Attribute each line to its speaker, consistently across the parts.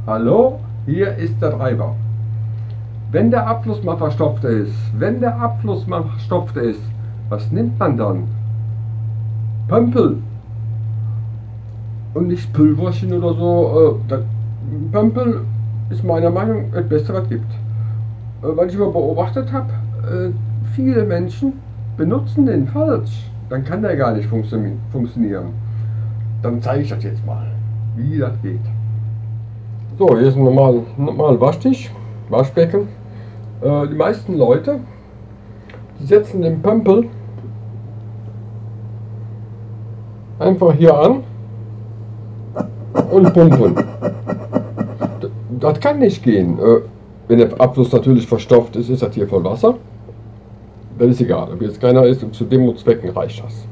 Speaker 1: Hallo, hier ist der Treiber. Wenn der Abfluss mal verstopft ist, was nimmt man dann? Pömpel. Und nicht Pülverchen oder so. Pömpel ist meiner Meinung nach das Beste, was es gibt. Weil ich immer beobachtet habe, viele Menschen benutzen den falsch. Dann kann der gar nicht funktionieren. Dann zeige ich das jetzt mal, wie das geht. So, hier ist ein normal Waschtisch, Waschbecken. Die meisten Leute, die setzen den Pömpel einfach hier an und pumpen. Das kann nicht gehen. Wenn der Abfluss natürlich verstopft ist, ist das hier voll Wasser. Das ist egal, ob jetzt keiner ist und zu Demozwecken reicht das.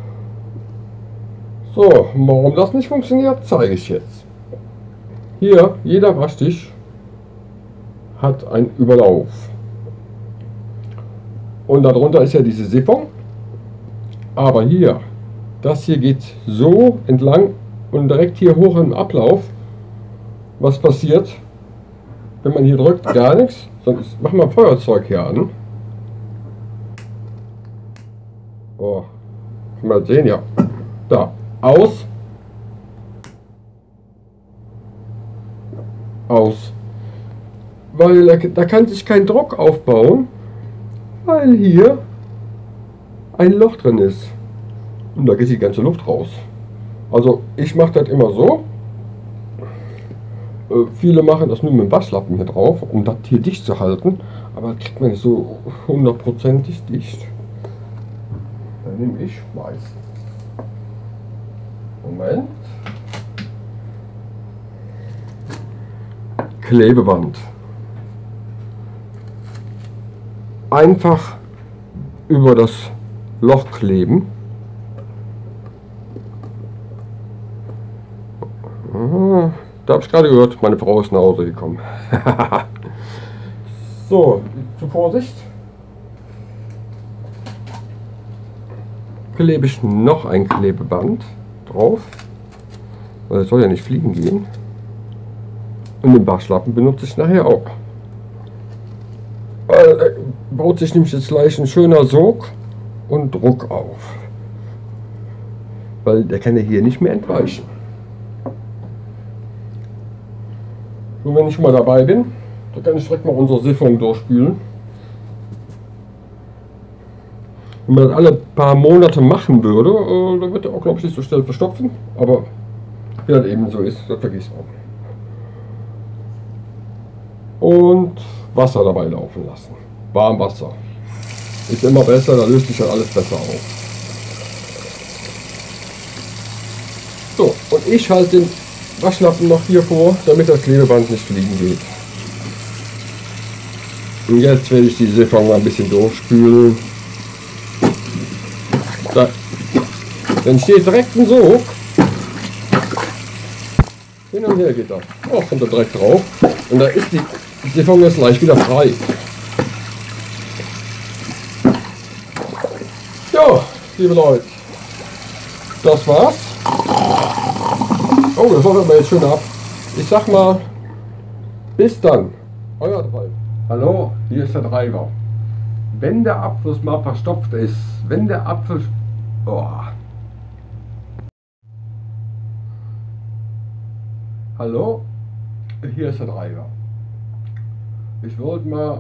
Speaker 1: So, warum das nicht funktioniert, zeige ich jetzt. Hier, jeder Waschtisch hat einen Überlauf. Und darunter ist ja diese Siphon. Aber hier, das hier geht so entlang und direkt hier hoch im Ablauf. Was passiert, wenn man hier drückt? Gar nichts. Sonst machen wir ein Feuerzeug hier an. Oh, kann man sehen, ja. Da, aus. Aus. Weil da kann sich kein Druck aufbauen, weil hier ein Loch drin ist. Und da geht die ganze Luft raus. Also ich mache das immer so. Viele machen das nur mit dem Waschlappen hier drauf, um das hier dicht zu halten. Aber das kriegt man nicht so hundertprozentig dicht. Dann nehme ich meistens. Moment. Klebeband. Einfach über das Loch kleben. Da habe ich gerade gehört, meine Frau ist nach Hause gekommen. So, zur Vorsicht. Klebe ich noch ein Klebeband drauf, weil es soll ja nicht fliegen gehen. Und den Waschlappen benutze ich nachher auch. Baut sich nämlich jetzt gleich ein schöner Sog und Druck auf. Weil der kann ja hier nicht mehr entweichen. Und wenn ich schon mal dabei bin, dann kann ich direkt mal unsere Siphon durchspülen. Wenn man das alle paar Monate machen würde, dann wird er auch, glaube ich, nicht so schnell verstopfen. Aber wie das eben so ist, das vergisst man. Und Wasser dabei laufen lassen. Warmwasser. Ist immer besser, da löst sich dann alles besser auf. So, und ich halte den Waschlappen noch hier vor, damit das Klebeband nicht fliegen geht. Und jetzt werde ich die Siphon mal ein bisschen durchspülen. Da, dann steht direkt ein Sog. Hin und her geht das. Oh, kommt da direkt drauf. Und da ist die Siphon jetzt gleich wieder frei. Ja, liebe Leute, das war's. Oh, das läuft aber jetzt schön ab. Ich sag mal, bis dann. Euer Treiber. Hallo, hier ist der Treiber. Wenn der Abfluss mal verstopft ist, wenn der Abfluss... Oh. Hallo, hier ist der Treiber. Ich wollte mal...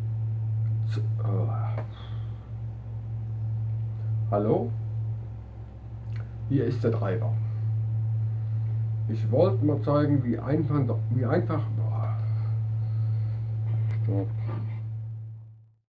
Speaker 1: Hallo, hier ist der Treiber. Ich wollte mal zeigen, wie einfach... Stopp.